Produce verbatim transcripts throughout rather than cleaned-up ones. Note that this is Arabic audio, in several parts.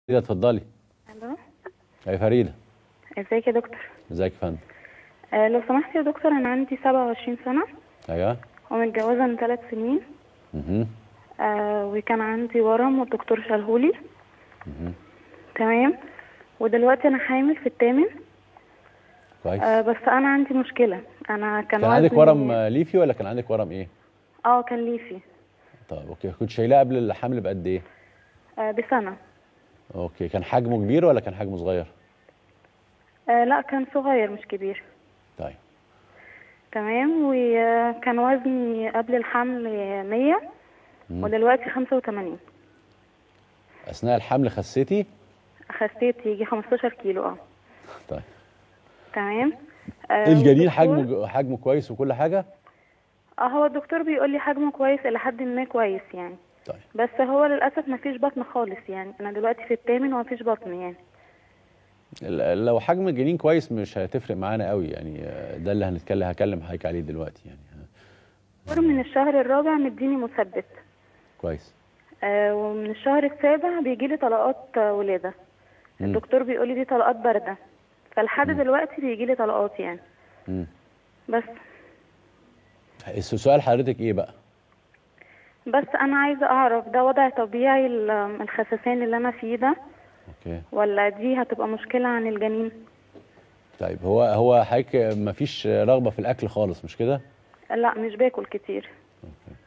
فريدة اتفضلي. الو. يا فريدة. ازيك يا دكتور؟ ازيك يا فندم؟ آه لو سمحت يا دكتور، انا عندي سبعة وعشرين سنة. ايوه. ومتجوزة من ثلاث سنين. اها. آه وكان عندي ورم والدكتور شالهولي. اها. تمام. ودلوقتي انا حامل في الثامن. كويس. آه بس انا عندي مشكلة. انا كان كان عندك وزني ورم ليفي ولا كان عندك ورم ايه؟ اه كان ليفي. طيب اوكي، كنت شايلاه قبل الحمل بقد ايه؟ آه بسنة. اوكي، كان حجمه كبير ولا كان حجمه صغير؟ آه لا، كان صغير مش كبير. طيب. تمام. وكان وزني قبل الحمل مية. مم. ودلوقتي خمسة وثمانين. اثناء الحمل خسيتي؟ خسيت يجي خمستاشر كيلو. اه طيب. تمام. آه الجنين والدكتور- حجمه حجمه كويس وكل حاجه؟ اه هو الدكتور بيقول لي حجمه كويس الى حد ما كويس يعني. طيب. بس هو للاسف ما فيش بطن خالص يعني. انا دلوقتي في الثامن وما فيش بطن يعني. ال- لو حجم الجنين كويس مش هتفرق معانا قوي يعني، آه، ده اللي هنتكلم هكلم حضرتك عليه دلوقتي يعني. الدكتور من الشهر الرابع مديني مثبت. كويس. آه ومن الشهر السابع بيجي لي طلقات آه، ولاده. مم. الدكتور بيقول لي دي طلقات بارده. فلحد دلوقتي بيجي لي طلقات يعني. مم. بس السؤال حضرتك ايه بقى؟ بس انا عايزه اعرف ده وضع طبيعي ال- الخسسان اللي انا فيه ده، اوكي. ولا دي هتبقى مشكله عن الجنين؟ طيب هو هو حضرتك مفيش رغبه في الاكل خالص مش كده؟ لا مش باكل كتير. اوكي.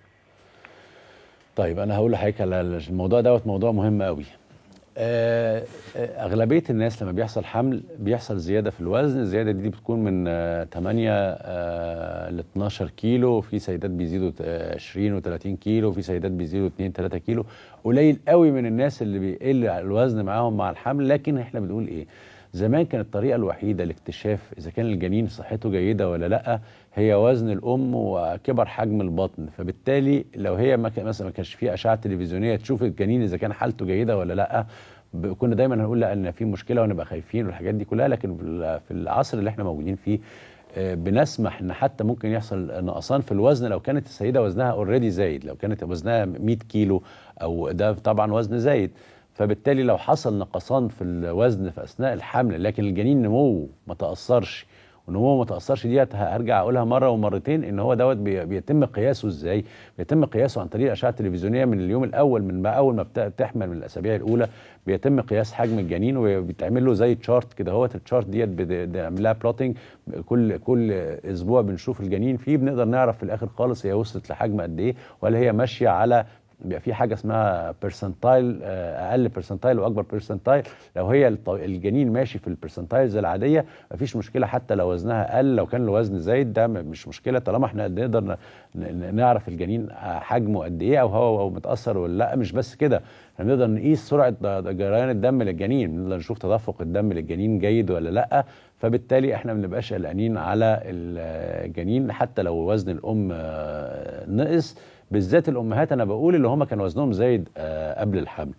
طيب انا هقول لحضرتك على الموضوع دوت، موضوع مهم قوي. آه، آه، اغلبيه الناس لما بيحصل حمل بيحصل زياده في الوزن. الزياده دي بتكون من آه، ثمانية ل اتناشر كيلو، في سيدات بيزيدوا آه، عشرين و تلاتين كيلو، في سيدات بيزيدوا اتنين تلاتة كيلو. قليل قوي من الناس اللي بيقل الوزن معاهم مع الحمل. لكن احنا بنقول ايه؟ زمان كانت الطريقه الوحيده لاكتشاف اذا كان الجنين صحته جيده ولا لا هي وزن الام وكبر حجم البطن. فبالتالي لو هي ما كان مثلا ما كانش فيه اشعه تلفزيونيه تشوف الجنين اذا كان حالته جيده ولا لا، ب- كنا دايما هنقول لا ان في مشكله ونبقى خايفين والحاجات دي كلها. لكن في ال- في العصر اللي احنا موجودين فيه آه، بنسمح ان حتى ممكن يحصل نقصان في الوزن لو كانت السيده وزنها اوريدي زايد، لو كانت وزنها مية كيلو او ده طبعا وزن زايد. فبالتالي لو حصل نقصان في الوزن في اثناء الحمل لكن الجنين نموه ما تاثرش، ونموه ما تاثرش ديت هرجع اقولها مره ومرتين ان هو دوت بي- بيتم قياسه ازاي؟ بيتم قياسه عن طريق الاشعه التلفزيونيه من اليوم الاول، من بقى اول ما بت- بتحمل من الاسابيع الاولى بيتم قياس حجم الجنين وبيتعمل له زي تشارت كده. هو التشارت ديت بنعمل لها بلوتنج كل كل اسبوع، بنشوف الجنين فيه، بنقدر نعرف في الاخر خالص هي وصلت لحجم قد ايه، ولا هي ماشيه على بيبقى في حاجه اسمها بيرسنتايل، اقل بيرسنتايل واكبر بيرسنتايل. لو هي الط- الجنين ماشي في البيرسنتايلز العاديه مفيش مشكله، حتى لو وزنها اقل، لو كان الوزن زايد ده م- مش مشكله طالما احنا نقدر ن- ن- نعرف الجنين حجمه قد ايه او هو أو متاثر ولا لا. مش بس كده، احنا بنقدر نقيس سرعه د- جريان الدم للجنين، بنقدر نشوف تدفق الدم للجنين جيد ولا لا. فبالتالي احنا ما بنبقاش قلقانين على الجنين حتى لو وزن الام آه، نقص، بالذات الامهات انا بقول اللي هم كان وزنهم زايد آه، قبل الحمل.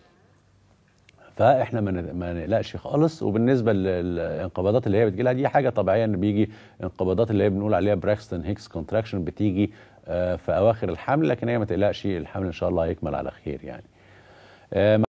فاحنا ما ن- ما نقلقش خالص. وبالنسبه للانقباضات اللي هي بتجي لها دي حاجه طبيعيه، ان بيجي انقباضات اللي هي بنقول عليها براكستون هيكس كونتراكشن بتيجي آه، في اواخر الحمل، لكن هي ما تقلقش، الحمل ان شاء الله هيكمل على خير يعني. آه،